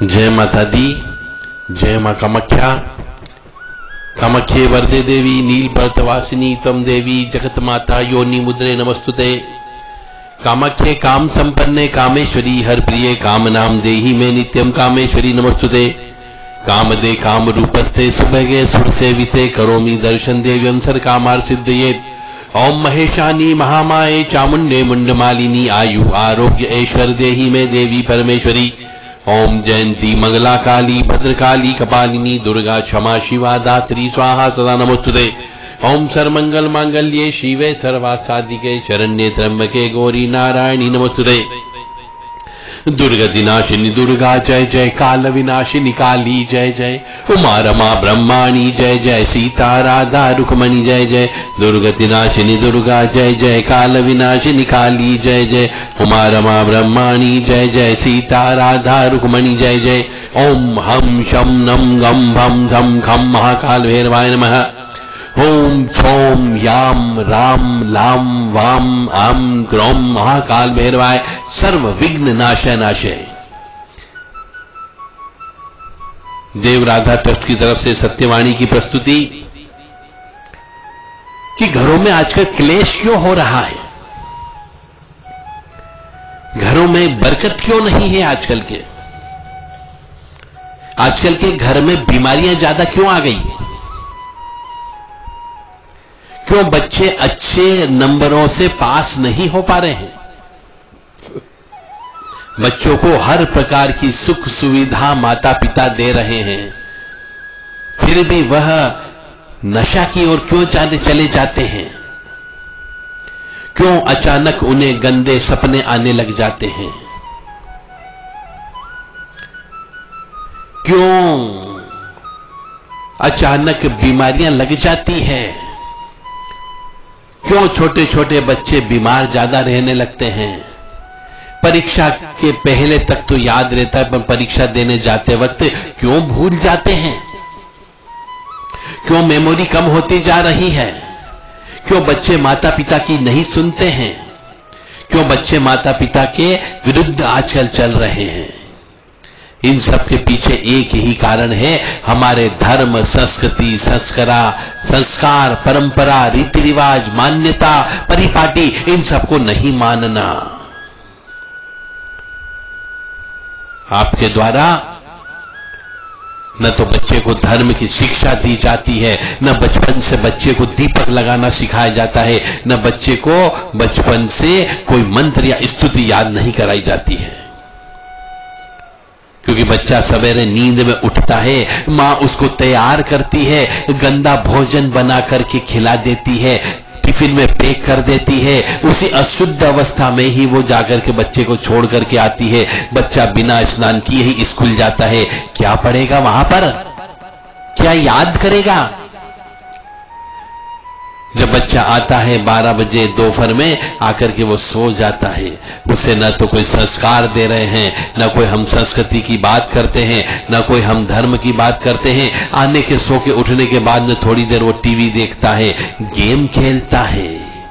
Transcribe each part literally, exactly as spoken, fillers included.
जय माता दी, जय मां कामाख्या। कामाख्ये वरदे देवी नीलपर्वतवासिनी त्वं देवी जगत माता योनि मुद्रे नमस्तुते। कामाख्ये काम संपन्ने कामेश्वरी हर प्रिये काम नाम देहि में नित्यम कामेश्वरी नमस्तुते। कामदे काम रूपस्ते सुभगे सुर सेविते करोमि दर्शन देव्यं सर कामार सिद्धयेत्। ओम महेशानी महामाये चामुंडे मुंडमालिनी आयु आरोग्य ऐश्वर्य देहि में देवी परमेश्वरी। ओम जयंती मंगला काली भद्रकाली कपालिनी दुर्गा क्षमा शिवा दात्री स्वाहा सदा नमोस्तुते। ओम सर्वमंगल मांगल्ये शिवे सर्वासाधिके शरण्ये त्र्यंबके गौरी नारायणी नमोस्तुते। दुर्गा दिनाशिनी दुर्गा जय जय, काल विनाशिनी काली जय जय, उमा रमा ब्रह्माणी जय जय, सीता राधा रुक्मणी जय जय। दुर्गा दिनाशिनी दुर्गा जय जय, काल विनाशिनी काली जय जय, उमा रमा ब्रह्माणी जय जय, सीता राधा रुक्मणी जय जय। ओम हम शम नम गम भम धम खम महाकाल भैरवाय नमः। ओम क्षोम याम राम लाम वाम आम ग्रोम महाकाल भैरवाय सर्व विघ्न नाशय नाशय। देव राधा ट्रस्ट की तरफ से सत्यवाणी की प्रस्तुति कि घरों में आजकल क्लेश क्यों हो रहा है, घरों में बरकत क्यों नहीं है, आजकल के आजकल के घर में बीमारियां ज्यादा क्यों आ गई, क्यों बच्चे अच्छे नंबरों से पास नहीं हो पा रहे हैं। बच्चों को हर प्रकार की सुख सुविधा माता पिता दे रहे हैं, फिर भी वह नशा की ओर क्यों जाने चले जाते हैं, क्यों अचानक उन्हें गंदे सपने आने लग जाते हैं, क्यों अचानक बीमारियां लग जाती है, क्यों छोटे छोटे बच्चे बीमार ज्यादा रहने लगते हैं। परीक्षा के पहले तक तो याद रहता है, पर परीक्षा देने जाते वक्त क्यों भूल जाते हैं, क्यों मेमोरी कम होती जा रही है, क्यों बच्चे माता पिता की नहीं सुनते हैं, क्यों बच्चे माता पिता के विरुद्ध आजकल चल रहे हैं। इन सब के पीछे एक ही कारण है, हमारे धर्म संस्कृति संस्कारा संस्कार परंपरा रीति रिवाज मान्यता परिपाटी इन सबको नहीं मानना। आपके द्वारा न तो बच्चे को धर्म की शिक्षा दी जाती है, न बचपन से बच्चे को दीपक लगाना सिखाया जाता है, न बच्चे को बचपन से कोई मंत्र या स्तुति याद नहीं कराई जाती है। क्योंकि बच्चा सवेरे नींद में उठता है, मां उसको तैयार करती है, गंदा भोजन बना करके खिला देती है, टिफिन में पैक कर देती है, उसी अशुद्ध अवस्था में ही वो जाकर के बच्चे को छोड़ करके आती है। बच्चा बिना स्नान किए ही स्कूल जाता है, क्या पढ़ेगा वहां पर, क्या याद करेगा। जब बच्चा आता है बारह बजे दोपहर में आकर के वो सो जाता है, उसे न तो कोई संस्कार दे रहे हैं, न कोई हम संस्कृति की बात करते हैं, न कोई हम धर्म की बात करते हैं। आने के सो के उठने के बाद में थोड़ी देर वो टीवी देखता है, गेम खेलता है।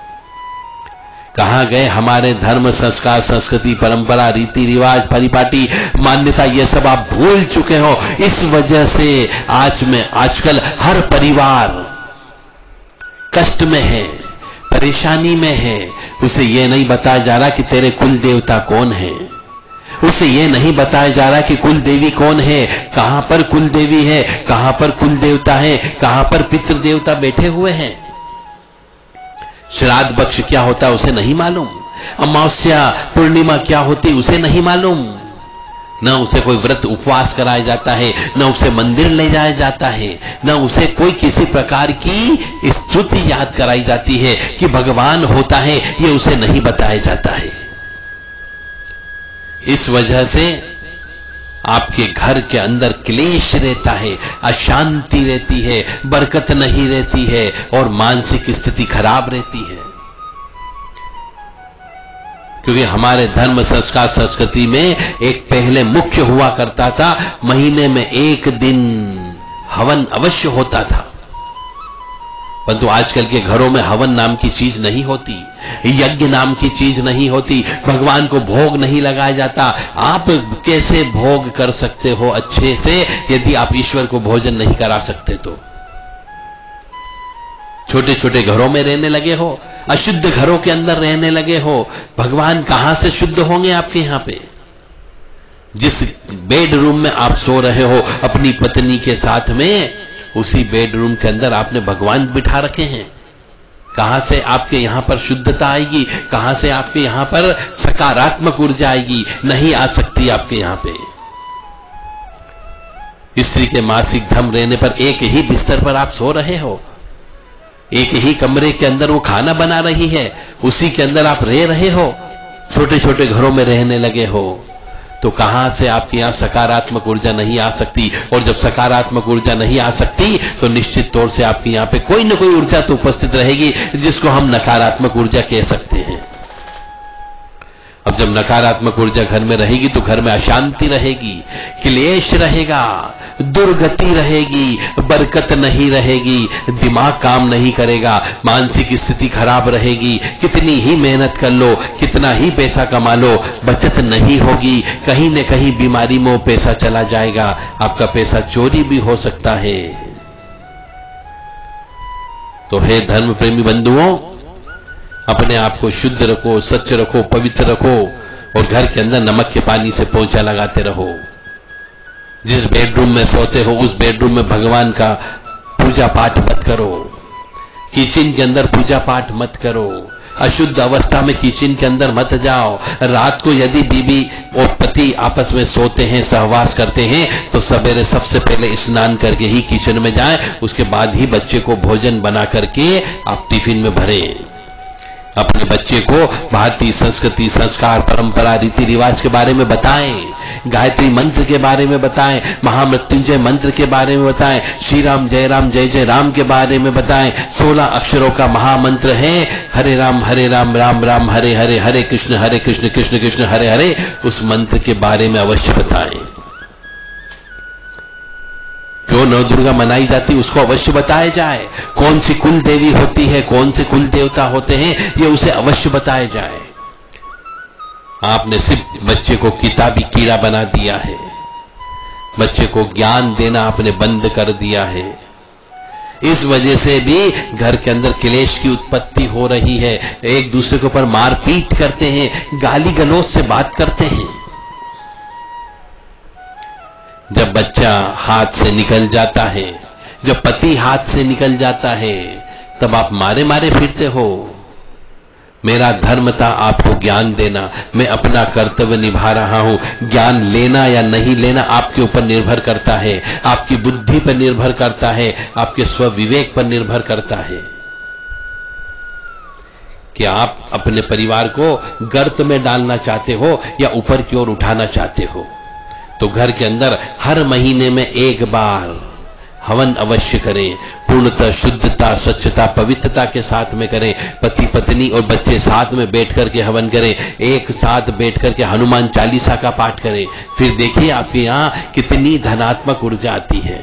कहां गए हमारे धर्म संस्कार संस्कृति परंपरा रीति रिवाज परिपाटी मान्यता, ये सब आप भूल चुके हो। इस वजह से आज में आजकल हर परिवार कष्ट में है, परेशानी में है। उसे यह नहीं बताया जा रहा कि तेरे कुल देवता कौन है, उसे यह नहीं बताया जा रहा कि कुल देवी कौन है, कहां पर कुल देवी है, कहां पर कुल देवता है, कहां पर पितृ देवता बैठे हुए हैं। श्राद्ध पक्ष क्या होता है उसे नहीं मालूम, अमावस्या पूर्णिमा क्या होती उसे नहीं मालूम, न उसे कोई व्रत उपवास कराया जाता है, न उसे मंदिर ले जाया जाता है, न उसे कोई किसी प्रकार की स्तुति याद कराई जाती है कि भगवान होता है, ये उसे नहीं बताया जाता है। इस वजह से आपके घर के अंदर क्लेश रहता है, अशांति रहती है, बरकत नहीं रहती है और मानसिक स्थिति खराब रहती है। क्योंकि हमारे धर्म संस्कार संस्कृति में एक पहले मुख्य हुआ करता था, महीने में एक दिन हवन अवश्य होता था। परंतु आजकल के घरों में हवन नाम की चीज नहीं होती, यज्ञ नाम की चीज नहीं होती, भगवान को भोग नहीं लगाया जाता। आप कैसे भोग कर सकते हो अच्छे से यदि आप ईश्वर को भोजन नहीं करा सकते? तो छोटे छोटे घरों में रहने लगे हो, अशुद्ध घरों के अंदर रहने लगे हो, भगवान कहां से शुद्ध होंगे आपके यहां पे? जिस बेडरूम में आप सो रहे हो अपनी पत्नी के साथ में, उसी बेडरूम के अंदर आपने भगवान बिठा रखे हैं। कहां से आपके यहां पर शुद्धता आएगी? कहां से आपके यहां पर सकारात्मक ऊर्जा आएगी? नहीं आ सकती आपके यहां पे। स्त्री के मासिक धर्म रहने पर एक ही बिस्तर पर आप सो रहे हो, एक ही कमरे के अंदर वो खाना बना रही है, उसी के अंदर आप रह रहे हो, छोटे छोटे घरों में रहने लगे हो, तो कहां से आपके यहां सकारात्मक ऊर्जा नहीं आ सकती? और जब सकारात्मक ऊर्जा नहीं आ सकती तो निश्चित तौर से आपके यहां पे कोई ना कोई ऊर्जा तो उपस्थित रहेगी जिसको हम नकारात्मक ऊर्जा कह सकते हैं। अब जब नकारात्मक ऊर्जा घर में रहेगी तो घर में अशांति रहेगी, क्लेश रहेगा, दुर्गति रहेगी, बरकत नहीं रहेगी, दिमाग काम नहीं करेगा, मानसिक स्थिति खराब रहेगी। कितनी ही मेहनत कर लो, कितना ही पैसा कमा लो, बचत नहीं होगी। कहीं न कहीं बीमारी में वो पैसा चला जाएगा, आपका पैसा चोरी भी हो सकता है। तो हे धर्म प्रेमी बंधुओं, अपने आप को शुद्ध रखो, सच रखो, पवित्र रखो और घर के अंदर नमक के पानी से पोंछा लगाते रहो। जिस बेडरूम में सोते हो उस बेडरूम में भगवान का पूजा पाठ मत करो, किचन के अंदर पूजा पाठ मत करो, अशुद्ध अवस्था में किचन के अंदर मत जाओ। रात को यदि बीवी और पति आपस में सोते हैं, सहवास करते हैं, तो सवेरे सबसे पहले स्नान करके ही किचन में जाएं, उसके बाद ही बच्चे को भोजन बना करके आप टिफिन में भरें। अपने बच्चे को भारतीय संस्कृति, संस्कार, परंपरा, रीति रिवाज के बारे में बताएं, गायत्री मंत्र के बारे में बताएं, महामृत्युंजय मंत्र के बारे में बताएं, श्री राम जय राम जय जय राम के बारे में बताएं। सोलह अक्षरों का महामंत्र है, हरे राम हरे राम राम राम हरे हरे, हरे कृष्ण हरे कृष्ण कृष्ण कृष्ण हरे हरे। उस मंत्र के बारे में अवश्य बताएं। जो नव दुर्गा मनाई जाती उसको अवश्य बताया जाए। कौन सी कुल देवी होती है, कौन से कुल देवता होते हैं, ये उसे अवश्य बताया जाए। आपने सिर्फ बच्चे को किताबी कीड़ा बना दिया है, बच्चे को ज्ञान देना आपने बंद कर दिया है। इस वजह से भी घर के अंदर क्लेश की उत्पत्ति हो रही है, एक दूसरे के ऊपर मारपीट करते हैं, गाली गलौज से बात करते हैं। जब बच्चा हाथ से निकल जाता है, जब पति हाथ से निकल जाता है, तब आप मारे मारे फिरते हो। मेरा धर्म था आपको ज्ञान देना, मैं अपना कर्तव्य निभा रहा हूं। ज्ञान लेना या नहीं लेना आपके ऊपर निर्भर करता है, आपकी बुद्धि पर निर्भर करता है, आपके स्वविवेक पर निर्भर करता है कि आप अपने परिवार को गर्त में डालना चाहते हो या ऊपर की ओर उठाना चाहते हो। तो घर के अंदर हर महीने में एक बार हवन अवश्य करें, पूर्णतः शुद्धता, स्वच्छता, पवित्रता के साथ में करें। पति पत्नी और बच्चे साथ में बैठ करके हवन करें, एक साथ बैठ करके हनुमान चालीसा का पाठ करें। फिर देखिए आपके यहां कितनी धनात्मक ऊर्जा आती है।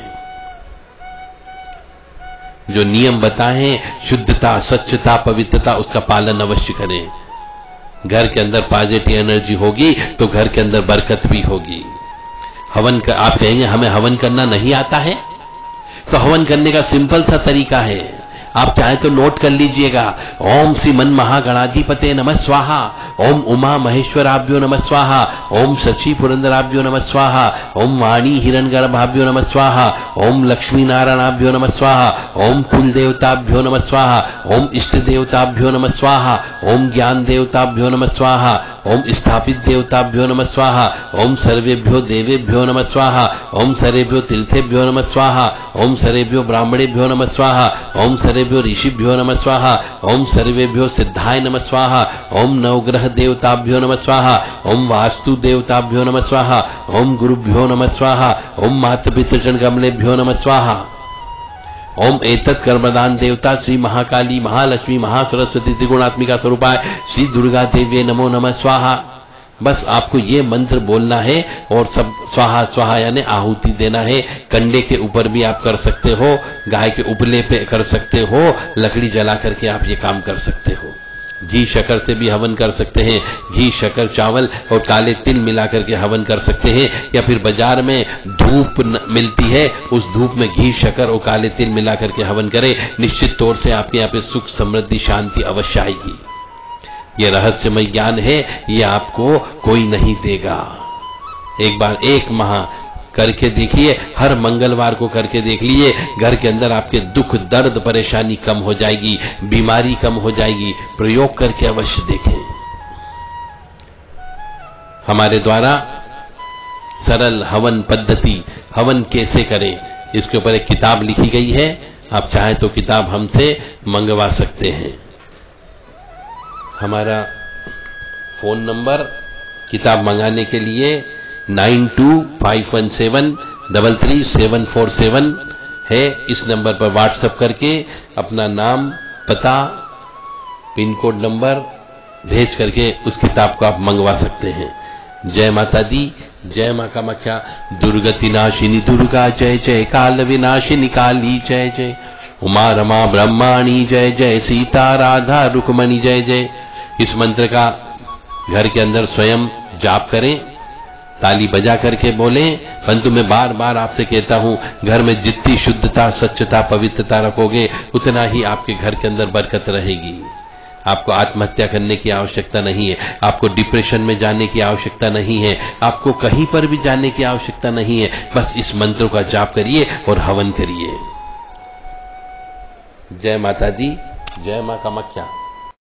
जो नियम बताएं, शुद्धता, स्वच्छता, पवित्रता, उसका पालन अवश्य करें। घर के अंदर पॉजिटिव एनर्जी होगी तो घर के अंदर बरकत भी होगी। हवन कर, आप कहेंगे हमें हवन करना नहीं आता है, तो हवन करने का सिंपल सा तरीका है, आप चाहे तो नोट कर लीजिएगा। ओम श्री मन महागणाधिपते नमः स्वाहा, ओम उमा महेश्वराभ्यो नमः स्वाहा, ओम शची पुरंदराभ्यो नमः स्वाहा, ओम वाणी हिरण्यगर्भाभ्यो नमः स्वाहा, ओम लक्ष्मी नारायणाभ्यो नमः स्वाहा, ओम कुल देवताभ्यो नमः स्वाहा, ओम इष्ट देवताभ्यो नमः स्वाहा, ओम ज्ञान देवताभ्यो नमः स्वाहा, ओम स्थापित देवताभ्यो नमः स्वाहा, ओम सर्वेभ्यो देवेभ्यो नमः स्वाहा, ओम सर्वेभ्यो तीर्थेभ्यो नमः स्वाहा, ओम सर्वेभ्यो ब्राह्मणेभ्यो नमः स्वाहा, ओम सर्वेभ्यो ऋषिभ्यो नमः स्वाहा, ओम सर्वेभ्यो सिद्धाय नमः स्वाहा, ओम नवग्रह देवताभ्यो नमः स्वाहा, ओम वास्तु देवताभ्यो नमः स्वाहा, ओम गुरुभ्यो नमः स्वाहा, ओम मातृपितृ कमलेभ्यो नमः स्वाहा, ओम एतत् कर्मदान देवता श्री महाकाली महालक्ष्मी महासरस्वती त्रिगुणात्मिका स्वरूपाय श्री दुर्गा देव्ये नमो नमः स्वाहा। बस आपको ये मंत्र बोलना है और सब स्वाहा स्वाहा यानी आहुति देना है। कंडे के ऊपर भी आप कर सकते हो, गाय के उपले पे कर सकते हो, लकड़ी जला करके आप ये काम कर सकते हो। घी शक्कर से भी हवन कर सकते हैं, घी शक्कर चावल और काले तिल मिला करके हवन कर सकते हैं, या फिर बाजार में धूप मिलती है, उस धूप में घी शक्कर और काले तिल मिला करके हवन करें। निश्चित तौर से आपके यहाँ पे सुख समृद्धि शांति अवश्य आएगी। ये रहस्यमय ज्ञान है, ये आपको कोई नहीं देगा। एक बार एक माह करके देखिए, हर मंगलवार को करके देख लिए, घर के अंदर आपके दुख दर्द परेशानी कम हो जाएगी, बीमारी कम हो जाएगी। प्रयोग करके अवश्य देखें। हमारे द्वारा सरल हवन पद्धति, हवन कैसे करें, इसके ऊपर एक किताब लिखी गई है। आप चाहें तो किताब हमसे मंगवा सकते हैं। हमारा फोन नंबर किताब मंगाने के लिए nine two five one seven double three seven four seven है। इस नंबर पर व्हाट्सएप करके अपना नाम, पता, पिन कोड नंबर भेज करके उस किताब को आप मंगवा सकते हैं। जय माता दी, जय मां कामाख्या। दुर्गति नाशिनी दुर्गा जय जय, काल विनाशिनी काली जय जय, उमा रमा ब्रह्माणी जय जय, सीता राधा रुक्मणी जय जय। इस मंत्र का घर के अंदर स्वयं जाप करें, ताली बजा करके बोलें। परंतु मैं बार बार आपसे कहता हूं, घर में जितनी शुद्धता, स्वच्छता, पवित्रता रखोगे उतना ही आपके घर के अंदर बरकत रहेगी। आपको आत्महत्या करने की आवश्यकता नहीं है, आपको डिप्रेशन में जाने की आवश्यकता नहीं है, आपको कहीं पर भी जाने की आवश्यकता नहीं है। बस इस मंत्र का जाप करिए और हवन करिए। जय माता दी, जय मां कामाख्या।